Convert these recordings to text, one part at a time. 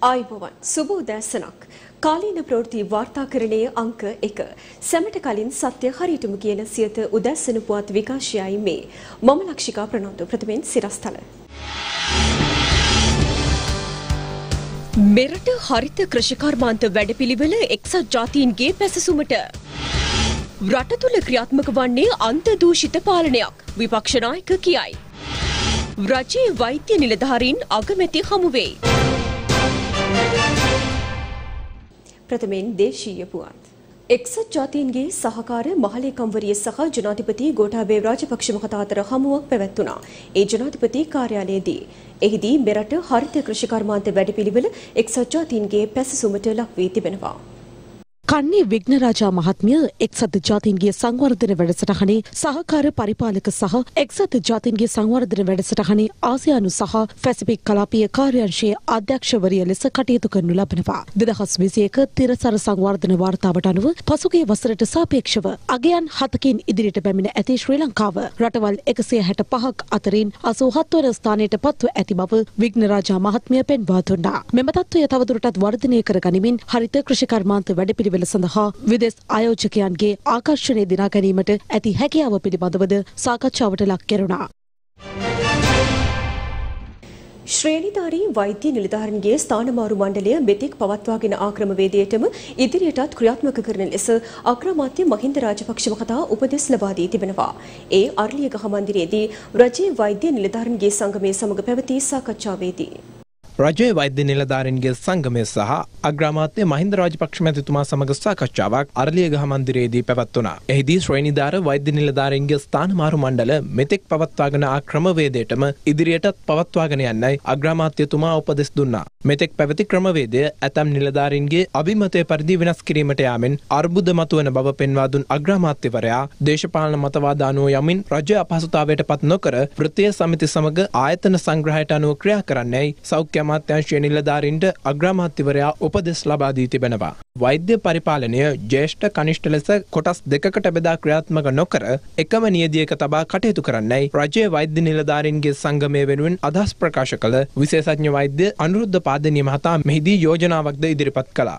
ආයුබෝවන් සුබ උදෑසනක් කාලීන ප්‍රවෘත්ති වාර්තාකරණයේ අංක 1 සැමට කලින් සත්‍ය හරියටම කියන සියත උදෑසන පුවත් විකාශයයි මේ මම ලක්ෂිකා ප්‍රනන්දු ප්‍රථමයෙන් සිරස්තල මෙරට හරිත කෘෂිකර්මාන්ත වැඩපිළිවෙල එක්සත් ජාතීන්ගේ පැසසුමට රට තුල ක්‍රියාත්මක වන්නේ අන්ත දූෂිත පාලනයක් විපක්ෂ නායක කියයි රජයේ වෛද්‍ය නිලධාරීන් අගමැති හමු වෙයි ප්‍රථමයෙන් දේශීය පුවත් එක්සත් ජාතීන්ගේ සහකාර මහලේකම්වරිය සහ ජනාධිපති ගෝඨාභය රාජපක්ෂ මහතා අතර හමුවක් පැවැත්වුණා. ඒ ජනාධිපති කාර්යාලයේදී එහිදී මෙරට හරිත කෘෂිකර්මාන්ත වැඩපිළිවෙල එක්සත් ජාතීන්ගේ පැසසුමට ලක් වී තිබෙනවා. කන්නේ විග්නරාජා මහත්මිය එක්සත් ජාතීන්ගේ සංවර්ධන වැඩසටහනේ සහකාර පරිපාලක සහ එක්සත් ජාතීන්ගේ සංවර්ධන වැඩසටහනේ ආසියානු සහ පැසිෆික් කලාපීය කාර්යාංශයේ අධ්‍යක්ෂවරිය ලෙස කටයුතු කරනු ලබනවා. 2021 තිරසර සංවර්ධන වාර්තාවට අනුව පසුගිය වසරට සාපේක්ෂව අගයන් 7කින් ඉදිරියට පැමිණ ඇති ශ්‍රී ලංකාව රටවල් 165ක් අතරින් 87 වන ස්ථානයට පත්ව ඇති බව විග්නරාජා මහත්මිය පෙන්වා දුන්නා. මෙම තත්ත්වය තවදුරටත් වර්ධනය කර ගනිමින් හරිත කෘෂිකර්මාන්ත වැඩපිළිවෙල සඳහා විදේශ ආයෝජකයන්ගේ ආකර්ෂණය දිනා ගැනීමට ඇති හැකියාව පිළිබඳවද සාකච්ඡාවට ලක් කෙරුණා. ශ්‍රේණිධාරී වෛද්‍ය නිලධාරීන්ගේ ස්ථානමාරු මණ්ඩලය මෙතෙක් පවත්වාගෙන ආ ක්‍රමවේදයටම ඉදිරියටත් ක්‍රියාත්මක කරන ලෙස අග්‍රාමාත්‍ය මහින්ද රාජපක්ෂ මහතා උපදෙස් ලබා දී තිබෙනවා. ඒ අර්ලියගහ මන්දිරයේදී රජයේ වෛද්‍ය නිලධාරීන්ගේ සංගමය සමග පැවති සාකච්ඡාවේදී රජයේ වෛද්‍ය නිලධාරීන්ගේ සංගමය සහ අග්‍රාමාත්‍ය මහින්ද රාජපක්ෂ මැතිතුමා සමග සාකච්ඡාවක් අරලියගහ මන්දිරයේදී පැවැත්වුණා. එහිදී ශ්‍රේණිධාර වෛද්‍ය නිලධාරීන්ගේ ස්ථානමාරු මණ්ඩල මෙතෙක් පවත්වාගෙන ආ ක්‍රමවේදයටම ඉදිරියටත් පවත්වාගෙන යන්නයි අග්‍රාමාත්‍යතුමා උපදෙස් දුන්නා. මෙතෙක් පැවති ක්‍රමවේදය ඇතම් නිලධාරීන්ගේ අභිමතය පරිදි වෙනස් කිරීමට යාමෙන් අර්බුද මතුවන බව පෙන්වා දුන් අග්‍රාමාත්‍යවරයා දේශපාලන මතවාද අනුව යමින් රජය අපහසුතාවයට පත් නොකර වෘත්තීය සමිති සමග ආයතන සංග්‍රහයට අනුව ක්‍රියා කරන්නයි සෞඛ්‍ය අමාත්‍යාංශයේ නිලධාරීන්ට අග්‍රාමාත්‍යවරයා උපදෙස් ලබා දී තිබෙනවා. වෛද්‍ය පරිපාලනය ජ්‍යෙෂ්ඨ කනිෂ්ඨ ලෙස කොටස් දෙකකට බෙදා ක්‍රියාත්මක නොකර එකම නියදියක තබා කටයුතු කරන්නයි රජයේ වෛද්‍ය නිලධාරීන්ගේ සංගමය වෙනුවෙන් අදහස් ප්‍රකාශ කළ විශේෂඥ වෛද්‍ය අනුරුද්ධ පාදනීය මහතා මෙහිදී යෝජනාවක්ද ඉදිරිපත් කළා.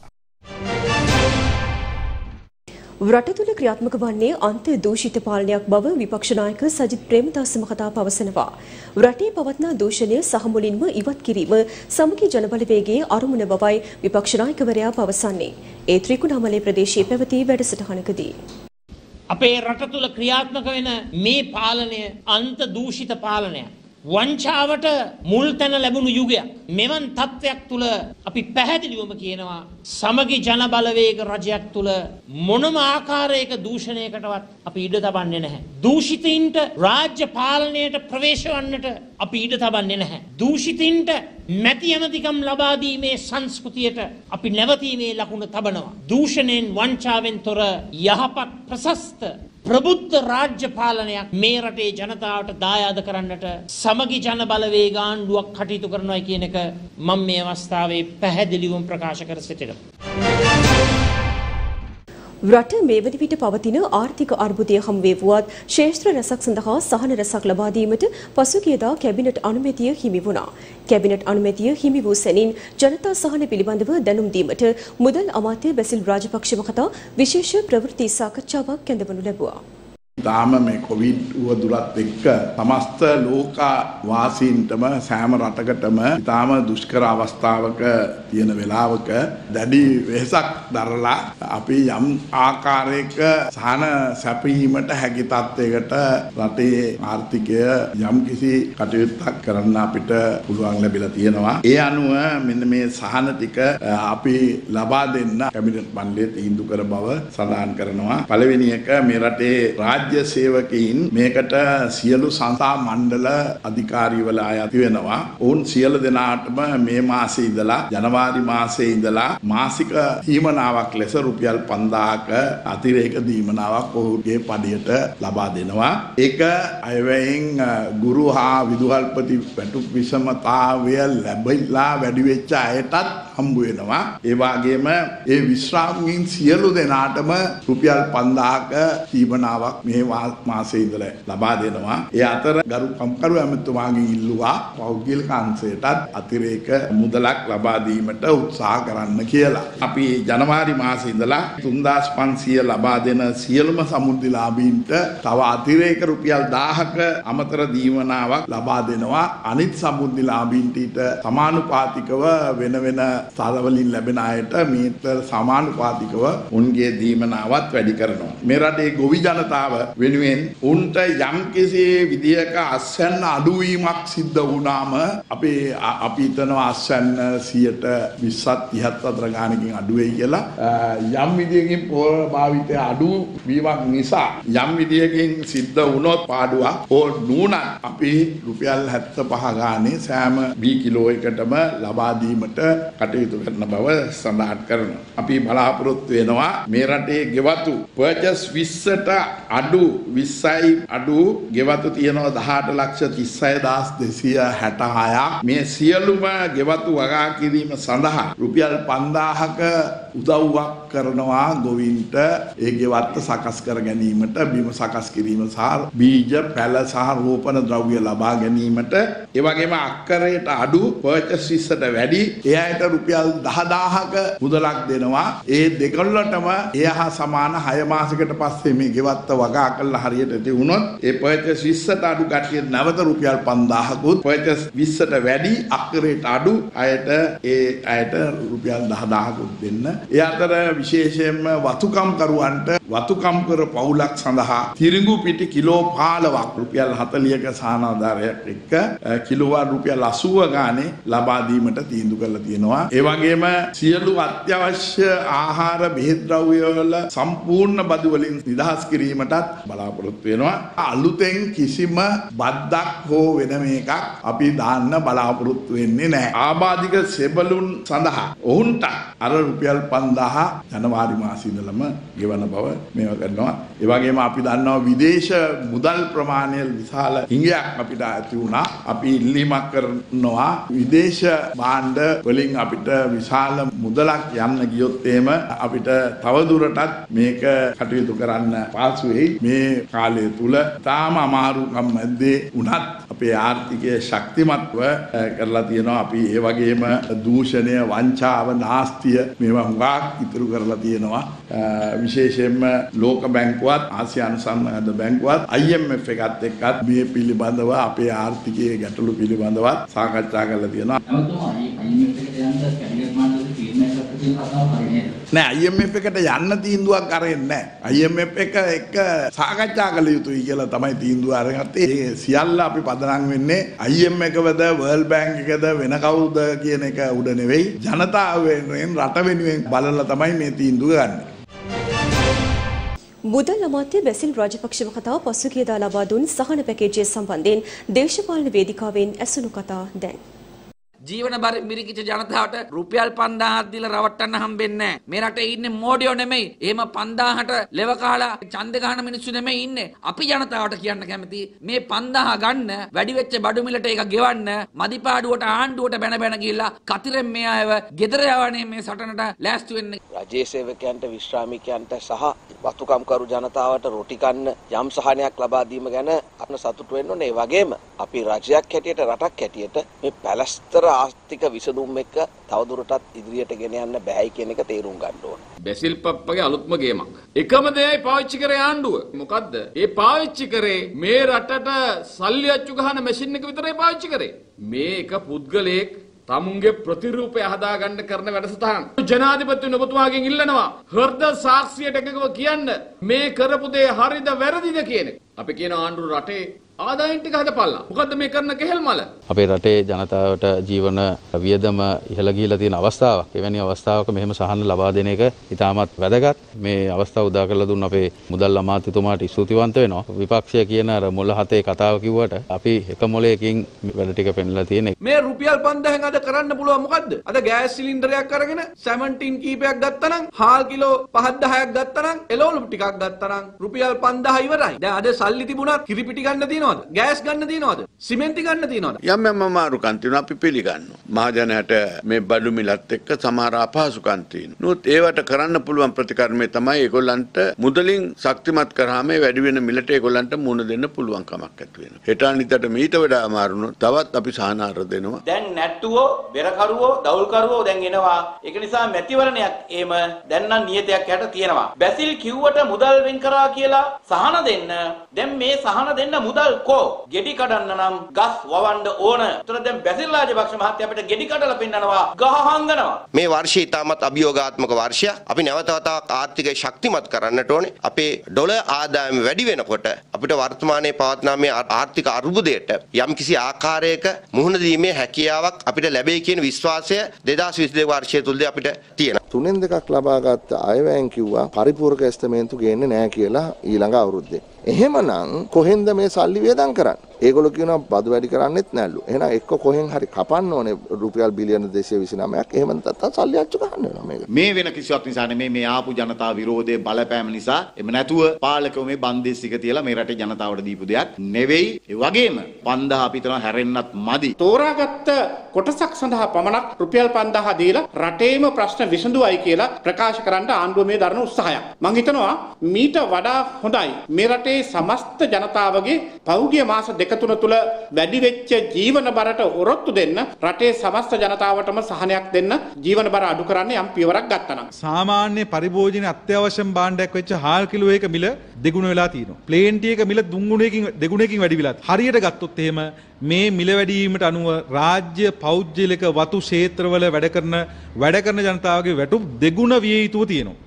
රට තුළ ක්‍රියාත්මක වන්නේ අන්ත දූෂිත පාලනයක් බව විපක්ෂ නායක සජිත් ප්‍රේමදාස මහතා පවසනවා. රටේ පවත්නා දූෂණය සහ මුලින්ම ඉවත් කිරීම සමගි ජනබලවේගයේ අරමුණ බවයි විපක්ෂ නායකවරයා පවසන්නේ. ඒ ත්‍රිකුණාමලේ ප්‍රදේශයේ පැවති වැඩසටහනකදී අපේ රට තුළ ක්‍රියාත්මක වෙන මේ පාලනය අන්ත දූෂිත පාලනයක්. වංචාවට මුල් තැන ලැබුණු යුගයක්. මෙවන් තත්ත්වයක් තුළ අපි පැහැදිලිවම කියනවා සමගි ජන බලවේග රජයක් තුළ මොනම ආකාරයක දූෂණයකටවත් අපි ඉඩ තබන්නේ නැහැ. දූෂිතින්ට රාජ්‍ය පාලනයට ප්‍රවේශ වන්නට අපි ඉඩ තබන්නේ නැහැ. දූෂිතින්ට මැති ඇමතිකම් ලබා දීමේ සංස්කෘතියට අපි නැවතීමේ ලකුණ තබනවා. දූෂණයෙන් වංචාවෙන් තොර යහපත් ප්‍රශස්ත ප්‍රබුද්ධ රාජ්‍ය පාලනයක් මේ රටේ ජනතාවට දායාද කරන්නට සමගි ජන බලවේග ආණ්ඩුවක් කටයුතු කරනවා කියන එක මම මේ අවස්ථාවේ පැහැදිලිවම ප්‍රකාශ කර සිටිනවා. රට මේ වන විට පවතින ආර්ථික අර්බුදය හමුවේ වුවත් ශේෂ්ත්‍ර රැසක් සඳහා සහන රැසක් ලබා දීමට පසුගියදා කැබිනට් අනුමැතිය හිමි වුණා. කැබිනට් අනුමැතිය හිමි වූ සැනින් ජනතා සහන පිළිබඳව දැනුම් දීමට මුදල් අමාත්‍ය බැසිල් රාජපක්ෂ මහතා විශේෂ ප්‍රවෘත්ති සාකච්ඡාවක් කැඳවනු ලැබුවා. තාම මේ කොවිඩ් උවදුරත් එක්ක සමස්ත ලෝක වාසීන්ටම සෑම රටකටම තාම දුෂ්කර අවස්ථාවක තියෙන වෙලාවක දැඩි වෙහසක් දරලා අපි යම් ආකාරයක සහන සැපීමට හැකි තත්යකට රටේ ආර්ථිකය යම් කිසි කටයුත්තක් කරන්න අපිට පුළුවන් ලැබිලා තියෙනවා. ඒ අනුව මෙන්න මේ සහන ටික අපි ලබා දෙන්න කැබිනට් මණ්ඩලයේ තීන්දුව කර බව සඳහන් කරනවා. පළවෙනි එක මේ රටේ රාජ්‍ය සේවකයින් මේකට සියලු සංස්ථා මණ්ඩල අධිකාරීවල අයත් වෙනවා. ඔවුන් සියලු දෙනාටම මේ මාසේ ඉඳලා ජනවාරි මාසේ ඉඳලා මාසික දීමනාවක් ලෙස රුපියල් 5000ක අතිරේක දීමනාවක් ඔහුගේ පඩියට ලබා දෙනවා. ඒක අයවැයෙන් ගුරු හා විදුහල්පති වැටුප් විෂමතාවය ලැබිලා වැඩි වෙච්ච අයටත් හම්බ වෙනවා. ඒ වගේම ඒ විශ්‍රාමීන් සියලු දෙනාටම රුපියල් 5000ක තීවනාවක් මේ මාසයේ ඉඳලා ලබා දෙනවා. ඒ අතර ගරු කම්කරු ඇමතුමාගෙන් ඉල්ලුවා පෞද්ගලික අංශයටත් අතිරේක මුදලක් ලබා දීමට උත්සාහ කරන්න කියලා. අපි ජනවාරි මාසයේ ඉඳලා 3500 ලබා දෙන සියලුම සමුද්‍රලාභීන්ට තව අතිරේක රුපියල් 1000ක අමතර දීවනාවක් ලබා දෙනවා. අනිත් සමුද්‍රලාභීන්ට ඊට සමානුපාතිකව වෙන වෙන ස්ථලවලින් ලැබෙන අයට මේට සමානුපාතිකව උන්ගේ දීවනාවත් වැඩි කරනවා. මේ රටේ ගොවි ජනතාව වෙනුවෙන් උන්ට යම්කිසි විදියක අස්වැන්න අඩුවීමක් සිද්ධ වුණාම අපි හිතනවා අස්වැන්න 20% 30 ගානකින් අඩු වෙයි කියලා. යම් විදියකින් පොර භාවිතය අඩු වීමක් නිසා යම් විදියකින් සිද්ධ වුණොත් පාඩුවක් ඕ නුනත් අපි රුපියල් 75 ගානේ සෑම බී කිලෝ එකටම ලබා දීමට කටයුතු කරන බව සඳහන් කරනවා. අපි බලාපොරොත්තු වෙනවා මේ රටේ ගෙවතු පර්චස් 20ට අඩු 20යි අඩු ගෙවතු තියෙනවා 1836266ක්. මේ සියලුම ගෙවතු වගා කිරීම සඳහා රුපියල් 5000ක උදව්වක් කරනවා ගොවින්ට ඒ ගෙවත්ත සකස් කර ගැනීමට, බිම සකස් කිරීම සහ බීජ පැල සහ රෝපණ ද්‍රව්‍ය ලබා ගැනීමට. ඒ වගේම අක්කරයට අඩු පර්චස් 20ට වැඩි ඒ අයට රුපියල් 10000ක මුදලක් දෙනවා. ඒ දෙකොල්ලටම ඒ හා සමාන 6 මාසයකට පස්සේ මේ ගෙවත්ත වගා කළා හරියට ඇති වුණොත් ඒ පර්චස් 20ට අඩු කට්ටියට නැවත රුපියල් 5000කුත් පර්චස් 20ට වැඩි අක්කරයට අඩු අයට ඒ අයට රුපියල් 10000කුත් දෙන්න. ඒ අතර විශේෂයෙන්ම වතුකම් කරුවන්ට වතුකම් කර පවුලක් සඳහා තිරිඟු පිටි කිලෝ 15ක් රුපියල් 40ක සහනාධාරයක් එක්ක කිලෝවාට් රුපියල් 80 ගානේ ලබා දීමට තීන්දුව කරලා තියෙනවා. ඒ වගේම සියලු අත්‍යවශ්‍ය ආහාර බෙහෙත් ද්‍රව්‍ය වල සම්පූර්ණ බදු වලින් නිදහස් කිරීමටත් බලාපොරොත්තු වෙනවා. අලුතෙන් කිසිම බද්දක් හෝ වෙනම එකක් අපි දාන්න බලාපොරොත්තු වෙන්නේ නැහැ. ආබාධික සෙබළුන් සඳහා ඔවුන්ට අර රුපියල් 5000 ජනවාරි මාසයේ ඉඳලම ගෙවන බව මේවා කරනවා. ඒ වගේම අපි දන්නවා විදේශ මුදල් ප්‍රමාණය විශාල හිඟයක් අපිට ඇති වුණා. අපි ඉල්ලීමක් කරනවා විදේශ භාණ්ඩ වලින් අපිට විශාල මුදලක් යන්න ගියොත් එහෙම අපිට තවදුරටත් මේක කටයුතු කරන්න පහසු වෙයි. මේ කාලය තුල තාම අමාරුකම් මැද්දේ උනත් අපේ ආර්ථිකය ශක්තිමත්ව කරලා තියෙනවා. අපි ඒ වගේම දූෂණය, වංචාව, නාස්තිය මේවා හුඟක් ඉතුරු කරලා තියෙනවා. විශේෂයෙන්ම ලෝක බැංකුවත් ආසියානු සම්මාන බැංකුවත් IMF එකත් එක්කත් මේ පිළිබඳව අපේ ආර්ථිකයේ ගැටලු පිළිබඳවත් සාකච්ඡා කරලා තියෙනවා. නෑ IMF එකට යන්න තීන්දුවක් අරගෙන නෑ. IMF එක සාකච්ඡා කළ යුතුයි කියලා තමයි තීන්දුව අරගත්තේ. ඒ සියල්ල අපි පදනම් වෙන්නේ IMF එකවද World Bank එකද වෙන කවුද කියන එක උඩ නෙවෙයි. ජනතාව වෙනුවෙන් රට වෙනුවෙන් බලලා තමයි මේ තීන්දුව ගන්න. මුදල් අමාත්‍ය බැසිල් රාජපක්ෂව කතාව පසුගියදා ලබා දුන් සහන පැකේජය සම්බන්ධයෙන් දේශපාලන වේදිකාවෙන් ඇසුණු කතා දැන්. ජීවන බර මිරිකිච්ච ජනතාවට රුපියල් 5000ක් දීලා රවට්ටන්න හම්බෙන්නේ නැහැ. මේ රටේ ඉන්නේ මෝඩයෝ නෙමෙයි. එහෙම 5000ට ලෙව කාලා ඡන්ද ගහන මිනිස්සු නෙමෙයි ඉන්නේ. අපි ජනතාවට කියන්න කැමති මේ 5000 ගන්න වැඩි වෙච්ච බඩු මිලට ඒක ගෙවන්න මදිපාඩුවට ආණ්ඩුවට බැන බැන ගිහිල්ලා කතිරෙන් මේ අයව ගෙදර යවන්නේ මේ සටනට ලෑස්ති වෙන්න. රජයේ සේවකයන්ට විශ්‍රාමිකයන්ට සහ වතුකම්කරු ජනතාවට රොටි කන්න යම් සහනයක් ලබා දීම ගැන අපන සතුටු වෙන්න ඕනේ. ඒ වගේම අපි රජයක් හැටියට රටක් හැටියට මේ පැලස්තර ආර්ථික විසඳුම් එක තවදුරටත් ඉදිරියට ගෙන යන්න බෑයි කියන එක තේරුම් ගන්න ඕන. බැසිල් පප්පගේ අලුත්ම ගේමක්. එකම දෙයයි පාවිච්චි කරේ ආණ්ඩුව. මොකද්ද? ඒ පාවිච්චි කරේ මේ රටට සල්ලි අච්චු ගහන මැෂින් එක විතරයි පාවිච්චි කරේ. මේක පුද්ගලයෙක් තමුන්ගේ ප්‍රතිරූපය හදාගන්න කරන වැඩසටහන. ජනාධිපති ඔබතුමාගෙන් ඉල්ලනවා හෘද සාක්ෂියට එකකව කියන්න මේ කරපු දේ හරිද වැරදිද කියන එක. අපි කියන ආණ්ඩුව රටේ ආදායම් ටික හදපල්ලා. මොකද්ද මේ කරන කෙහෙල් මල? අපේ රටේ ජනතාවට ජීවන වියදම ඉහළ ගිහිලා තියෙන අවස්ථාවක්. එවැනි අවස්ථාවක මෙහෙම සහන ලබා දෙන එක ඉතාමත් වැදගත්. මේ අවස්ථාව උදා කරලා දුන්න අපේ මුදල් අමාත්‍යතුමාට ස්තුතිවන්ත වෙනවා. විපක්ෂය කියන අර මොළ හතේ කතාව කිව්වට අපි එක මොලයකින් වැඩ ටික පෙන්නලා තියෙන. මේ රුපියල් 5000න් අද කරන්න පුළුවන් මොකද්ද? අද ගෑස් සිලින්ඩරයක් අරගෙන 17 කීපයක් ගත්තනම් හාල් කිලෝ 5-10ක් ගත්තනම් එළවලු ටිකක් ටිකක් ගත්තා නම් රුපියල් 5000 ඉවරයි. දැන් අද සල්ලි තිබුණත් කිරිපිටි ගන්න තියනවද? ගෑස් ගන්න තියනවද? සිමෙන්ති ගන්න තියනවද? යම් අමාරුකම් තියෙනවා අපි පිළිගන්නවා. මහජනයාට මේ බඩු මිලත් එක්ක සමහර අපහසුකම් තියෙනවා. නමුත් ඒවට කරන්න පුළුවන් ප්‍රතිකර්මය තමයි ඒගොල්ලන්ට මුදලින් ශක්තිමත් කරාම මේ වැඩි වෙන මිලට ඒගොල්ලන්ට මුණ දෙන්න පුළුවන් කමක් ඇති වෙනවා. හෙට අනිද්දාට මීට වඩා අමාරුනොත් තවත් අපි සහනාර දෙනවා. දැන් නැට්ටුවෝ, බෙරකරුවෝ, දවුල්කරුවෝ දැන් එනවා. ඒක නිසා මැතිවරණයක් එහෙම දැන් නම් නියතයක් යට තියෙනවා. බැසිල් කිව්වට මුදල් වෙන් කරා කියලා සහන දෙන්න. දැන් මේ සහන දෙන්න මුදල් කෝ? ගෙඩි කඩන්න නම් ගස් වවන්න ඕන. ඒතර දැන් බැසිල් රාජපක්ෂ මහත්තයා අපිට ගෙඩි කඩලා පෙන්නනවා, ගහ හංගනවා. මේ වර්ෂය ඉතාමත් අභියෝගාත්මක වර්ෂයක්. අපි නැවත වතාවක් ආර්ථිකය ශක්තිමත් කරන්නට ඕනේ. අපේ ඩොලර් ආදායම වැඩි වෙනකොට අපිට වර්තමානයේ පවත්නා මේ ආර්ථික අර්බුදයට යම්කිසි ආකාරයක මුහුණ දීමේ හැකියාවක් අපිට ලැබෙයි කියන විශ්වාසය 2022 වර්ෂය තුලදී අපිට තියෙනවා. 3/2ක් ලබාගත් අයවැයෙන් කිව්වා පරිපූර්ණක එස්ටිමේන්තු ගේන්නේ නැහැ කියලා ඊළඟ අවුරුද්දේ. එහෙමනම් කොහෙන්ද මේ සල්ලි වියදම් කරන්නේ? ඒගොල්ලෝ කියනවා බදු වැඩි කරන්නෙත් නැල්ලු. එහෙනම් එක්ක කොහෙන් හරි කපන්න ඕනේ රුපියල් බිලියන 229ක්. එහෙම නැත්නම් සල්ලි අච්චු ගන්න වෙනවා මේක. මේ වෙන කිසිවක් නිසා නෙමෙයි මේ ආපු ජනතා විරෝධයේ බලපෑම නිසා. එමෙ නැතුව පාලකව මේ බන්දේසික තියලා මේ රටේ ජනතාවට දීපු දෙයක් නෙවෙයි. ඒ වගේම 5000 අපි හිතනවා හැරෙන්නත් මදි. තෝරාගත්ත කොටසක් සඳහා පමණක් රුපියල් 5000 දීලා රටේම ප්‍රශ්න විසඳුවයි කියලා ප්‍රකාශ කරන්න ආණ්ඩුව මේ දරන උත්සාහයක්. මම හිතනවා මීට වඩා හොඳයි මේ රටේ සමස්ත ජනතාවගේ පෞද්ගලික මාස දෙක තුන තුල වැඩි වෙච්ච ජීවන බරට ඔරොත්තු දෙන්න රටේ සමස්ත ජනතාවටම සහනයක් දෙන්න ජීවන බර අඩු කරන්න යම් පියවරක් ගත්තා නම් සාමාන්‍ය පරිභෝජනයේ අත්‍යවශ්‍යම භාණ්ඩයක් වෙච්ච හාල් කිලෝ එක මිල දෙගුණ වෙලා තියෙනවා. ප්ලේන් ටී එක මිල දෙගුණයකින් වැඩි වෙලා. හරියට ගත්තොත් එහෙම මේ මිල වැඩි වීමට අනුව රාජ්‍ය පෞද්ගලික වතු ක්ෂේත්‍රවල වැඩ කරන ජනතාවගේ වැටුප් දෙගුණ විය යුතුව තියෙනවා.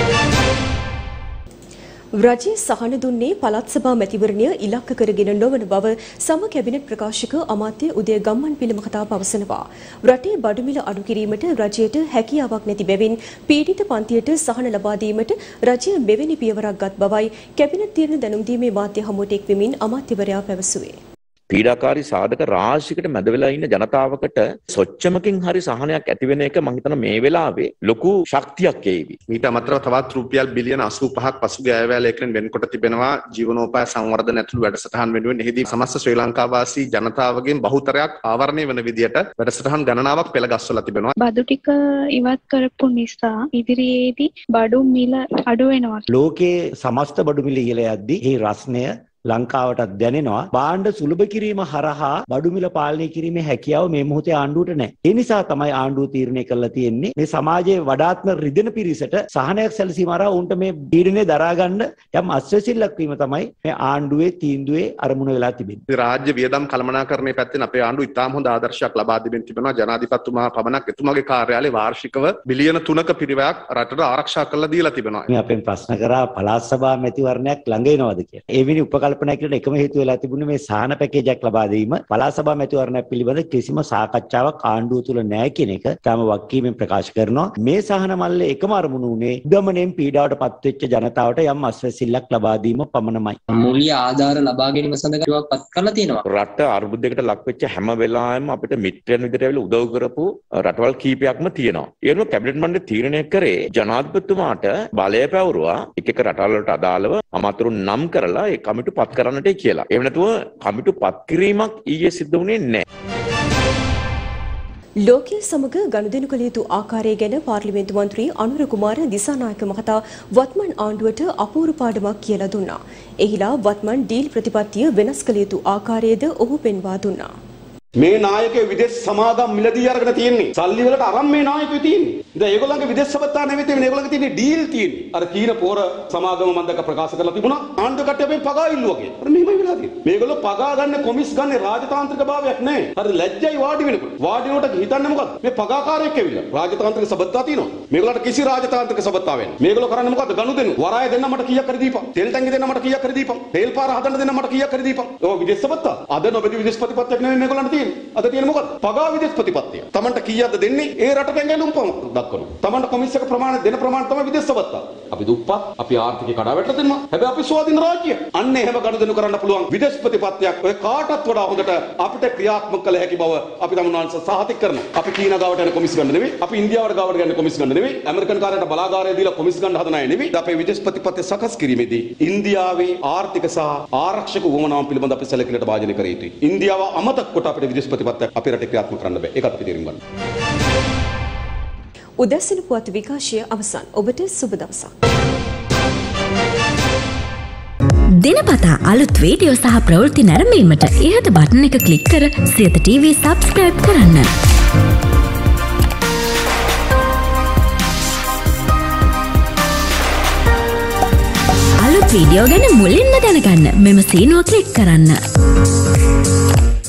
රජයේ සහන දුන්නේ පළාත් සභා මැතිවරණය ඉලක්ක කරගෙන නොවන බව සම කැබිනට් ප්‍රකාශක අමාත්‍ය උදය ගම්මන්පිල මහතා පවසනවා. රටේ බඩු මිල අඩු කිරීමට රජයට හැකියාවක් නැති බැවින් පීඩිත පන්තියට සහන ලබා දීමට රජය මෙවැනි පියවරක් ගත් බවයි කැබිනට් තීරණ දැනුම් දීමේ මාධ්‍ය හමුවට එක් වෙමින් අමාත්‍යවරයා පැවසුවේ. පීඩාකාරී සාධක රාශියකට මැද වෙලා ඉන්න ජනතාවකට සොච්චමකින් හරි සහනයක් ඇති වෙන එක මම හිතනවා මේ වෙලාවේ ලොකු ශක්තියක් ඒවි. ඊට අමතරව තවත් රුපියල් බිලියන 85ක් පසුගිය අයවැය ලේඛනෙන් වෙන්කොට තිබෙනවා ජීවනෝපාය සංවර්ධන ඇතුළු වැඩසටහන් වෙනුවෙන්. එහිදී සමස්ත ශ්‍රී ලංකා වාසී ජනතාවගෙන් බහුතරයක් ආවරණය වන විදියට වැඩසටහන් ගණනාවක් පෙළ ගස්වලා තිබෙනවා. බදු ටික ඉවත් කරපු නිසා ඉදිරියේදී බඩු මිල අඩු වෙනවා. ලෝකයේ සමස්ත බඩු මිල ඉහළ යද්දී මේ රස්නය ලංකාවටත් දැනෙනවා. භාණ්ඩ සුලභ කිරීම හරහා බඩු මිල පාලනය කිරීමේ හැකියාව මේ මොහොතේ ආණ්ඩුවට නැහැ. ඒ නිසා තමයි ආණ්ඩුව තීරණය කළා තියෙන්නේ මේ සමාජයේ වඩාත්ම රිදෙන පිරිසට සහනයක් සැලසීම හරහා උන්ට මේ පීඩනය දරා ගන්න යම් අස්වැසිල්ලක් වීම තමයි මේ ආණ්ඩුවේ තීන්දුවේ අරමුණ වෙලා තිබෙන්නේ. රාජ්‍ය වියදම් කළමනාකරණයේ පැත්තෙන් අපේ ආණ්ඩුව ඉතාම හොඳ ආදර්ශයක් ලබා දෙමින් තිබෙනවා. ජනාධිපතිතුමා පමණක් එතුමාගේ කාර්යාලයේ වාර්ෂිකව බිලියන 3ක පිරිවැයක් රටට ආරක්ෂා කරලා දීලා තිබෙනවා. මේ අපෙන් ප්‍රශ්න කරා පළාත් සභා මැතිවරණයක් ළඟ එනවද කියලා. ඒ වෙනි උපකල්පනයක් කියලා එකම හේතුව වෙලා තිබුණේ මේ සහන පැකේජයක් ලබා දීම. පළාත් සභා මැතිවරණයක් පිළිබඳ කිසිම සාකච්ඡාවක් ආණ්ඩුව තුල නැහැ කියන එක තාම වක්කීමෙන් ප්‍රකාශ කරනවා. මේ සහන මල්ලේ එකම අරමුණ උනේ උදමනෙන් පීඩාවට පත්වෙච්ච ජනතාවට යම් අස්වැසිල්ලක් ලබා දීම පමණයි. මූල්‍ය ආධාර ලබා ගැනීම සඳහා පත් කරලා තියෙනවා. රට අර්බුදයකට ලක් වෙච්ච හැම වෙලාවෙම අපිට මිත්‍රයන් විදිහට ඇවිල්ලා උදව් කරපු රටවල් කීපයක්ම තියෙනවා. ඒනො කැබිනට් මණ්ඩලය තීරණය කරේ ජනාධිපතිතුමාට බලය පැවරුවා එක එක රටවල් වලට අදාළව අමාත්‍යවරු නම් කරලා ඒ කමිටු පත් කරන්නට කියලා. එහෙම නැතුව කමිටු පත් කිරීමක් ඊයේ සිද්ධ වුණේ නැහැ. ලෝකයේ සමග ගනුදෙනු කළ යුතු ආකාරය ගැන පාර්ලිමේන්තු මන්ත්‍රී අනුර කුමාර දිසානායක මහතා වත්මන් ආණ්ඩුවට අපූර්ව පාඩමක් කියලා දුන්නා. එහිලා වත්මන් ඩීල් ප්‍රතිපත්තිය වෙනස් කළ යුතු ආකාරයද ඔහු පෙන්වා දුන්නා. මේ නායකයෝ විදේශ සමාගම් මිලදී අරගෙන තියෙන්නේ. සල්ලි වලට අරන් මේ නායකයෝ තියෙන්නේ. ඉතින් ඒගොල්ලන්ගේ විදේශ සබත්තා නෙවෙයි තියෙන්නේ. ඒගොල්ලන්ගේ තියෙන්නේ ඩීල් තියෙන්නේ. අර කීන පොර සමාගම මම දැක්ක ප්‍රකාශ කරලා තිබුණා. ආණ්ඩුව කට්ටිය අපෙන් පගා ඉල්ලුවා කියලා. අර මෙහෙමයි වෙලා තියෙන්නේ. මේගොල්ලෝ පගා ගන්න කොමිස් ගන්න රාජතාන්ත්‍රික භාවයක් නැහැ. හරි ලැජ්ජයි වාඩි වෙනකොට. වාඩි වෙනකොට හිතන්නේ මොකද්ද? මේ පගාකාරයෙක් ඇවිල්ලා රාජතාන්ත්‍රික සබත්තා තියෙනවා. මේගොල්ලන්ට කිසි රාජතාන්ත්‍රික සබත්තා වෙන්නේ. මේගොල්ලෝ කරන්නේ මොකද්ද? ගනුදෙනු. වරාය දෙන්න මට කීයක් හරි දීපන්. තෙල් ටැංගි දෙන්න මට කීයක් හරි දීපන්. තෙල් පාර හදන්න දෙන්න මට කීයක් හරි දීපන්. ඔය විදේශ සබත්තා. අද නොබෙදි විදේශ ප්‍රතිපත්තියක් නෙවෙයි මේගොල්ලන්ට තියෙන්නේ. තියෙන්නේ. අද තියෙන මොකද? පගා විදේශ ප්‍රතිපත්තිය. Tamanට කීයක්ද දෙන්නේ? ඒ රටට ඇඟලුම් දක්වනවා. Tamanට කොමිස් එක ප්‍රමාණය දෙන ප්‍රමාණය තමයි විදේශ සබත්තා. අපි දුප්පත්, අපි ආර්ථිකය කඩා වැටලා තිනවා. හැබැයි අපි ස්වාධීන රාජ්‍ය. අන්න එහෙම ගනුදෙනු කරන්න පුළුවන් විදේශ ප්‍රතිපත්තියක් ඔය කාටත් වඩා හොඳට අපිට ක්‍රියාත්මක කළ හැකි බව අපි තමුන්වන්ස සහතික කරනවා. අපි චීන ගාවට යන කොමිස් ගන්න නෙවෙයි. අපි ඉන්දියාවට ගාවට යන කොමිස් ගන්න නෙවෙයි. ඇමරිකන් කාරයට බලාගාරය දීලා කොමිස් ගන්න හදන අය නෙවෙයි. අපේ විදේශ ප්‍රතිපත්තිය සකස් කිරීමේදී ඉන්දියාවේ ආර්ථික සහ ආරක්ෂක වුවමනාවන් පිළිබඳ අපි සැලකිලිට භාජනය කර යුතුයි. ඉන්දියාව අමතක කොට අපිට විදේශ ප්‍රතිපත්තියක් අපේ රටේ ක්‍රියාත්මක කරන්න බෑ. ඒකත් අපි තේරුම් ගන්න. උදැසන පුවත් විකාශය අවසන්. ඔබට සුබ දවසක්. දිනපතා අලුත් වීඩියෝ සහ ප්‍රවෘත්ති නැරඹීමට ඉහත බටන් එක ක්ලික් කර සියත TV සබ්ස්ක්‍රයිබ් කරන්න. අලුත් වීඩියෝ ගැන මුලින්ම දැනගන්න මෙම සීනුව ක්ලික් කරන්න.